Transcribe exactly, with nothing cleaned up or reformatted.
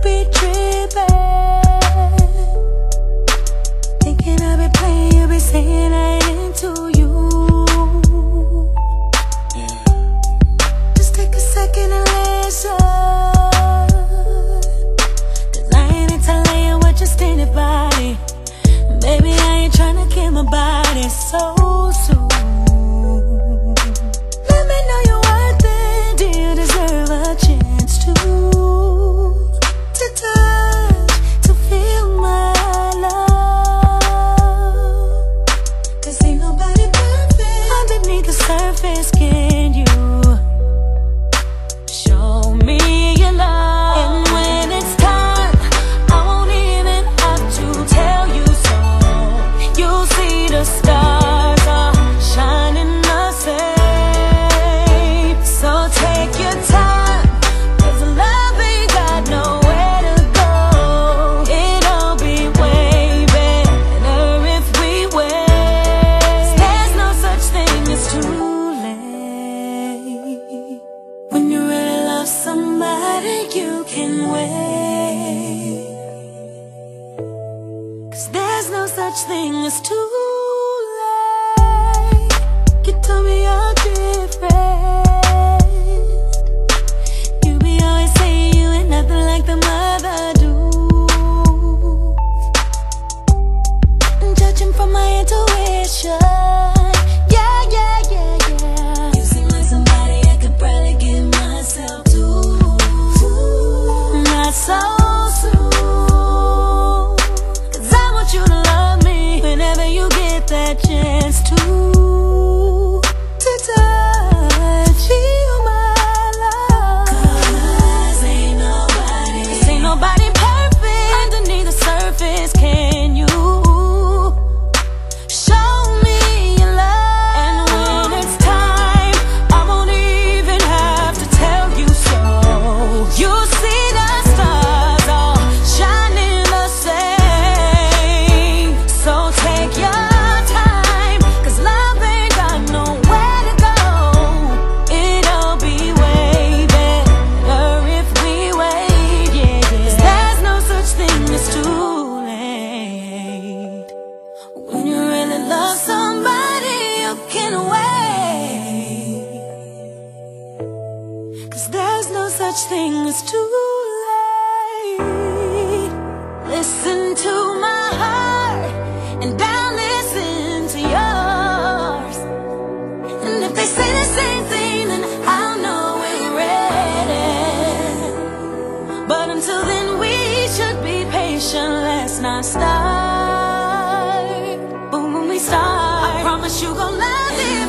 be tripping, thinking I be playing, you be saying I ain't into you. Yeah. Just take a second and listen, cause I ain't into laying with your stingy body. Baby, I ain't tryna kill my body so soon. Let me know you're worth it. Do you deserve a chance to To touch, to feel my love? Cause ain't nobody perfect. Underneath the surface, can you show me your love? And when it's time, I won't even have to tell you so. You'll see the stars are shining the same. So take your time, cause love ain't got nowhere to go. It'll be way better if we wait. There's no such thing as too late. When you really love somebody, you can wait. Cause there's no such thing as too late. You told me you're different. You be always saying you ain't nothing like the mother do. And judging from my intuition, yeah, yeah, yeah, yeah, you seem like somebody I could probably give myself to. Not so soon, cause I want you to love me whenever you get that chance to To touch, feel my love. Cause ain't nobody Cause ain't nobody perfect. Underneath the surface, can you show me your love? And when it's time, I won't even have to tell you so. You'll see the stars all shining the same. So take your time, cause love ain't got nowhere to go. It'll be way better if we wait, yeah, yeah. 'Cause there's no such thing as too late. When you really love somebody, you can wait. Cause there's no such thing as too late. Listen to my heart, and I'll listen to yours. And if they say the same thing, then I'll know we're ready. But until then, we should be patient. Let's not start. But when we start, I promise you gon' love it.